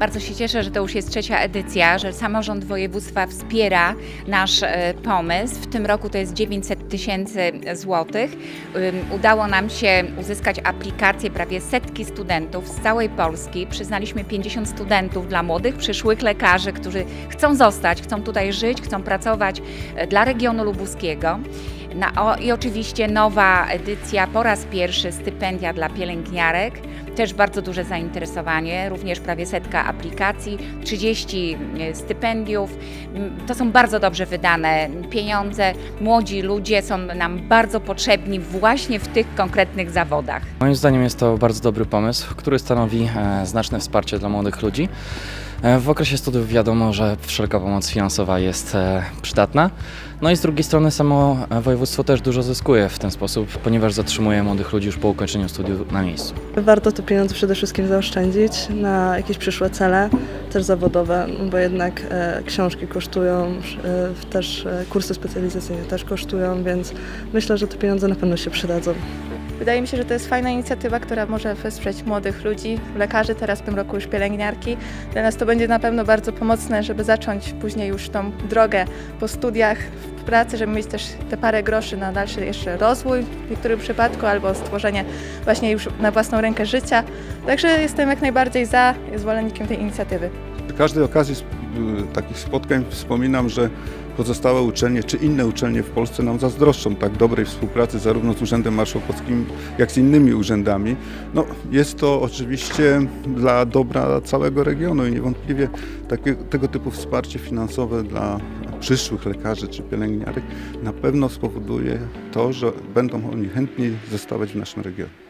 Bardzo się cieszę, że to już jest trzecia edycja, że samorząd województwa wspiera nasz pomysł. W tym roku to jest 900 tysięcy złotych. Udało nam się uzyskać aplikację prawie setki studentów z całej Polski. Przyznaliśmy 50 studentów dla młodych, przyszłych lekarzy, którzy chcą zostać, chcą tutaj żyć, chcą pracować dla regionu lubuskiego. I oczywiście nowa edycja, po raz pierwszy stypendia dla pielęgniarek, też bardzo duże zainteresowanie, również prawie setka aplikacji, 30 stypendiów. To są bardzo dobrze wydane pieniądze. Młodzi ludzie są nam bardzo potrzebni właśnie w tych konkretnych zawodach. Moim zdaniem jest to bardzo dobry pomysł, który stanowi znaczne wsparcie dla młodych ludzi. W okresie studiów wiadomo, że wszelka pomoc finansowa jest przydatna. No i z drugiej strony samo województwo też dużo zyskuje w ten sposób, ponieważ zatrzymuje młodych ludzi już po ukończeniu studiów na miejscu. Warto te pieniądze przede wszystkim zaoszczędzić na jakieś przyszłe cele, też zawodowe, bo jednak książki kosztują, też kursy specjalizacyjne też kosztują, więc myślę, że te pieniądze na pewno się przydadzą. Wydaje mi się, że to jest fajna inicjatywa, która może wesprzeć młodych ludzi, lekarzy, teraz w tym roku już pielęgniarki. Dla nas to będzie na pewno bardzo pomocne, żeby zacząć później już tą drogę po studiach, w pracy, żeby mieć też te parę groszy na dalszy jeszcze rozwój w niektórym przypadku albo stworzenie właśnie już na własną rękę życia. Także jestem jak najbardziej za, zwolennikiem tej inicjatywy. Przy każdej okazji takich spotkań wspominam, że pozostałe uczelnie czy inne uczelnie w Polsce nam zazdroszczą tak dobrej współpracy zarówno z Urzędem Marszałkowskim, jak i z innymi urzędami. No, jest to oczywiście dla dobra całego regionu i niewątpliwie tego typu wsparcie finansowe dla przyszłych lekarzy czy pielęgniarek na pewno spowoduje to, że będą oni chętniej zostawać w naszym regionie.